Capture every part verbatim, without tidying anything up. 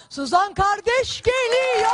Suzan kardeş geliyor.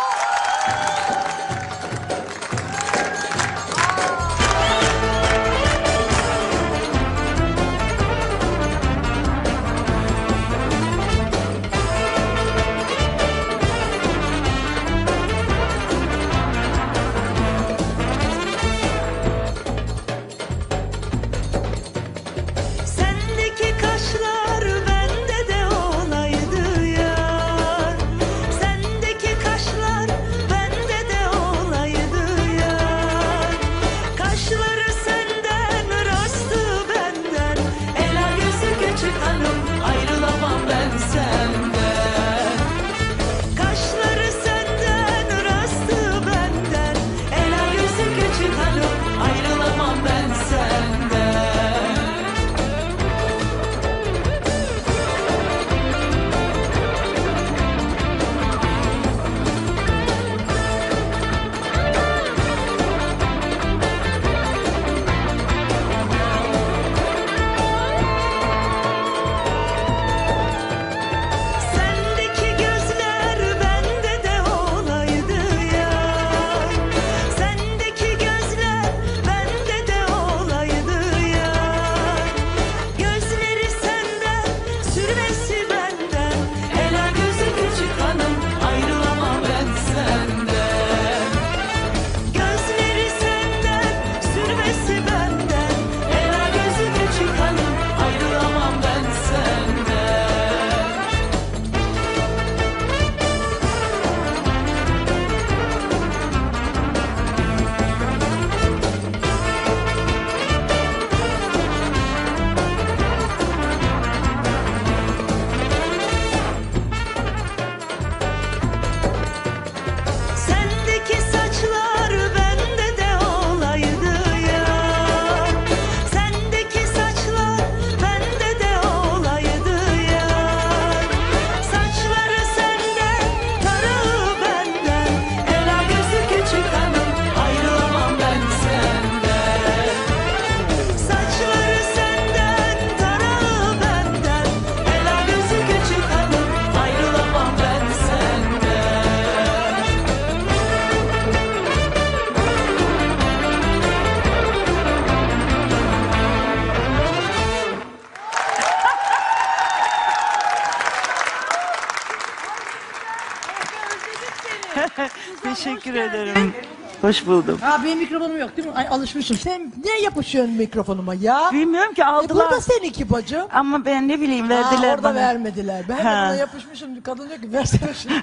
Teşekkür ederim. Hoş buldum. Ha, benim mikrofonum yok değil mi? Ay, alışmışım. Sen ne yapışıyorsun mikrofonuma ya? Bilmiyorum ki E, aldılar. burada seninki bacım. Ama ben ne bileyim Ha, verdiler orada bana. vermediler. Ben de Ha. buna yapışmışım. Kadın diyor ki versene şunu.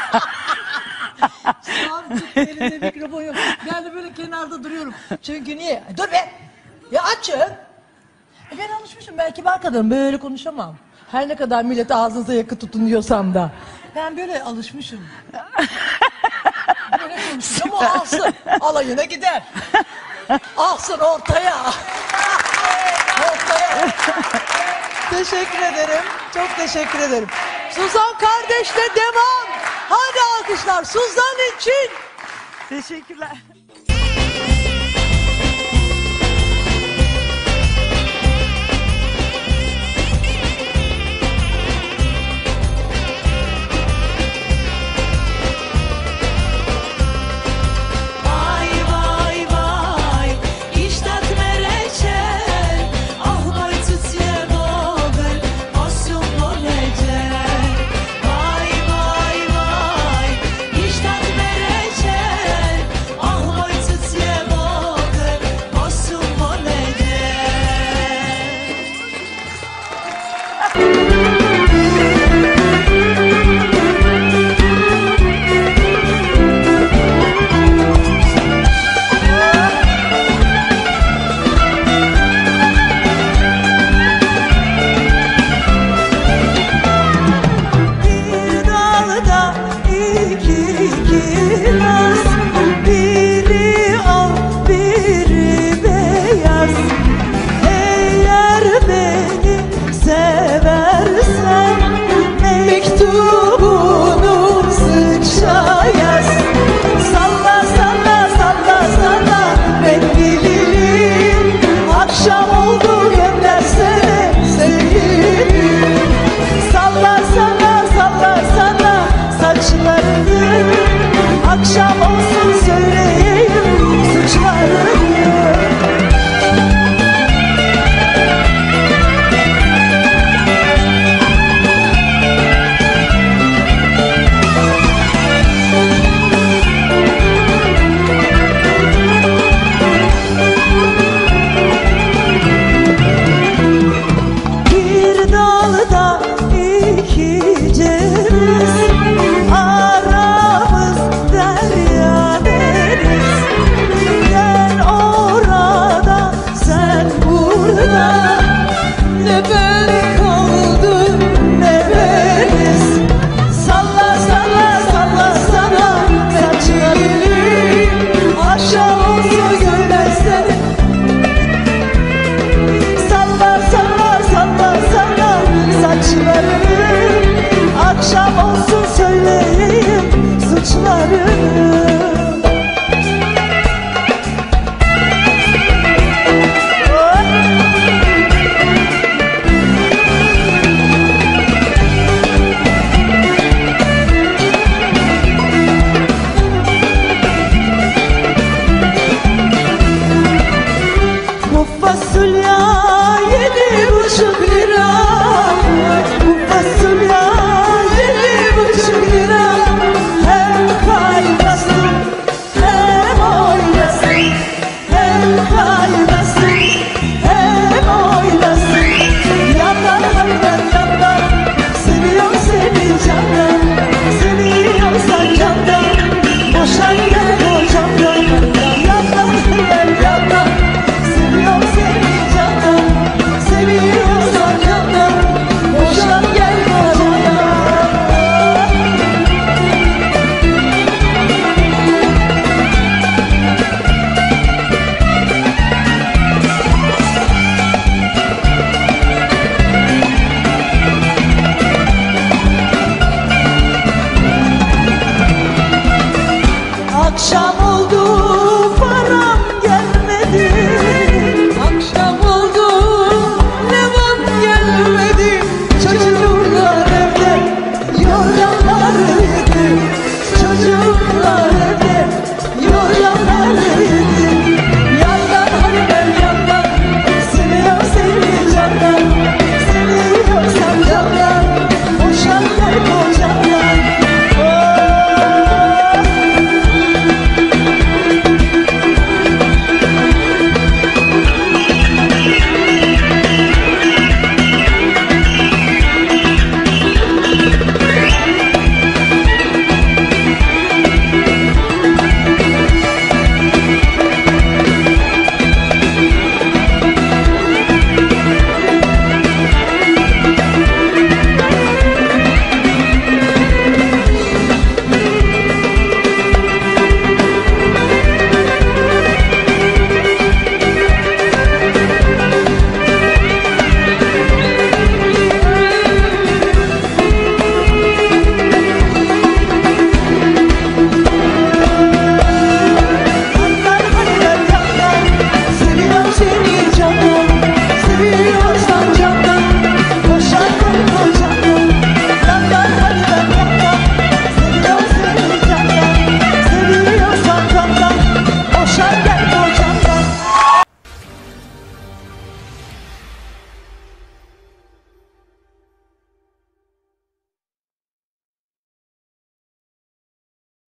Abi çık, elinde mikrofon yok. Ben de böyle kenarda duruyorum. Çünkü niye? Dur be! Ya açın. E, ben alışmışım. Ben kibar kadınım. Böyle konuşamam. Her ne kadar millet ağzınıza yakın tutun diyorsam da. Ben böyle alışmışım. Böyle konuşuyorum ama alsın. Alayına gider. Alsın ortaya. Ortaya. Teşekkür ederim. Çok teşekkür ederim. Suzan kardeşle devam. Hadi alkışlar Suzan için. Teşekkürler.